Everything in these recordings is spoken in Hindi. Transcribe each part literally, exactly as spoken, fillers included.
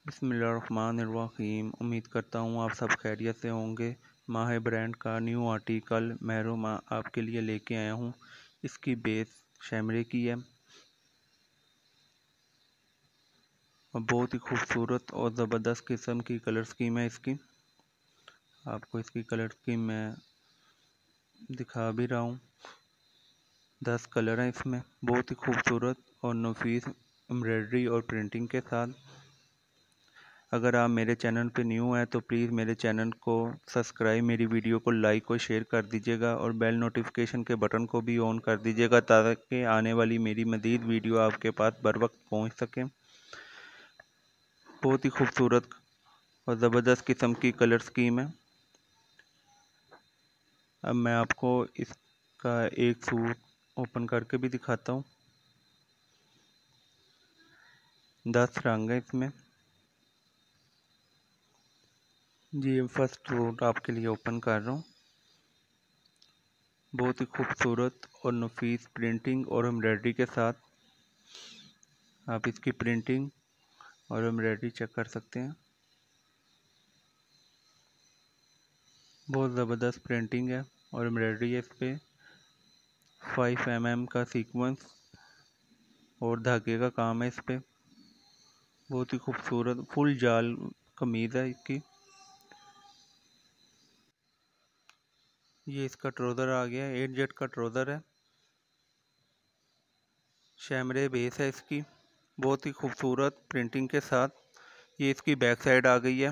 बिस्मिल्लाहिर्रहमानिर्रहीम। उम्मीद करता हूँ आप सब खैरियत से होंगे। माह ब्रांड का न्यू आर्टिकल महरूमा आपके लिए लेके आया हूँ। इसकी बेस शैमरे की है और बहुत ही खूबसूरत और ज़बरदस्त किस्म की कलर स्कीम है इसकी। आपको इसकी कलर स्कीम मैं दिखा भी रहा हूँ। दस कलर हैं इसमें, बहुत ही खूबसूरत और नफीस एम्ब्रॉयडरी और प्रिंटिंग के साथ। अगर आप मेरे चैनल पे न्यू हैं तो प्लीज़ मेरे चैनल को सब्सक्राइब, मेरी वीडियो को लाइक और शेयर कर दीजिएगा और बेल नोटिफिकेशन के बटन को भी ऑन कर दीजिएगा ताकि आने वाली मेरी मज़ीद वीडियो आपके पास बर वक्त पहुँच सके। बहुत ही खूबसूरत और ज़बरदस्त किस्म की कलर स्कीम है। अब मैं आपको इसका एक सूट ओपन करके भी दिखाता हूँ। दस रंग है इसमें। जी फर्स्ट सूट आपके लिए ओपन कर रहा हूँ। बहुत ही खूबसूरत और नफीस प्रिंटिंग और एम्ब्रॉयडरी के साथ आप इसकी प्रिंटिंग और एम्ब्रॉयडरी चेक कर सकते हैं। बहुत ज़बरदस्त प्रिंटिंग है और एम्ब्रॉयडरी है इस पर। फाइव एम एम का सीक्वेंस और धागे का काम है इस पर। बहुत ही खूबसूरत फुल जाल कमीज़ है इसकी। ये इसका ट्राउज़र आ गया, एट जेड का ट्राउज़र है। शैमरे बेस है इसकी, बहुत ही खूबसूरत प्रिंटिंग के साथ। ये इसकी बैक साइड आ गई है।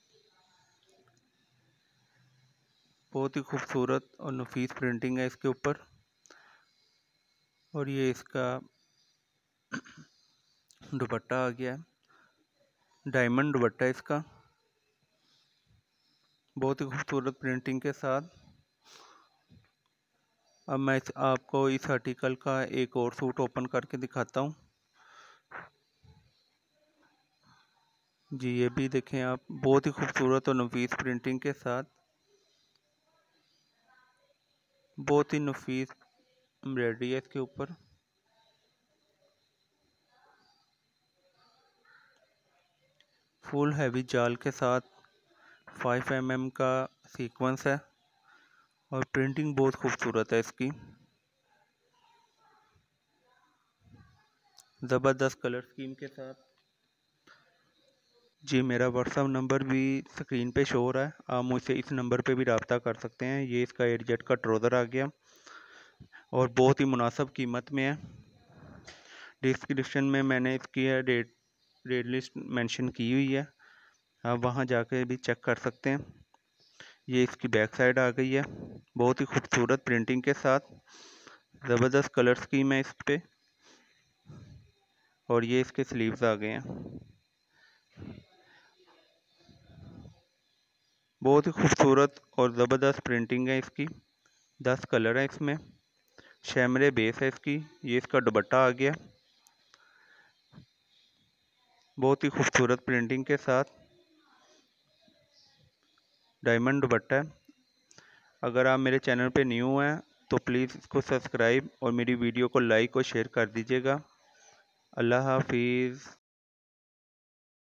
बहुत ही खूबसूरत और नफीस प्रिंटिंग है इसके ऊपर। और ये इसका दुपट्टा आ गया है, डायमंड दुपट्टा इसका, बहुत ही खूबसूरत प्रिंटिंग के साथ। अब मैं इस, आपको इस आर्टिकल का एक और सूट ओपन करके दिखाता हूँ। जी ये भी देखें आप, बहुत ही खूबसूरत और नफीस प्रिंटिंग के साथ। बहुत ही नफीस एम्ब्रॉयडरी है इसके ऊपर। फुल हैवी जाल के साथ फाइव एम एम का सीक्वेंस है और प्रिंटिंग बहुत खूबसूरत है इसकी। ज़बरदस्त कलर स्कीम के साथ। जी मेरा व्हाट्सअप नंबर भी स्क्रीन पे शो हो रहा है, आप मुझसे इस नंबर पे भी रब्ता कर सकते हैं। ये इसका एट जेड का ट्राउज़र आ गया और बहुत ही मुनासिब कीमत में है। डिस्क्रिप्शन में मैंने इसकी रेट रेट लिस्ट मेंशन की हुई है, आप वहां जाके भी चेक कर सकते हैं। ये इसकी बैक साइड आ गई है, बहुत ही खूबसूरत प्रिंटिंग के साथ। ज़बरदस्त कलर स्कीम है इस पे। और ये इसके स्लीव्स आ गए हैं। बहुत ही खूबसूरत और ज़बरदस्त प्रिंटिंग है इसकी। दस कलर है इसमें। शैमरे बेस है इसकी। ये इसका दुपट्टा आ गया, बहुत ही खूबसूरत प्रिंटिंग के साथ, डायमंड दुपट्टा है। अगर आप मेरे चैनल पे न्यू हैं तो प्लीज़ इसको सब्सक्राइब और मेरी वीडियो को लाइक और शेयर कर दीजिएगा। अल्लाह हाफिज़।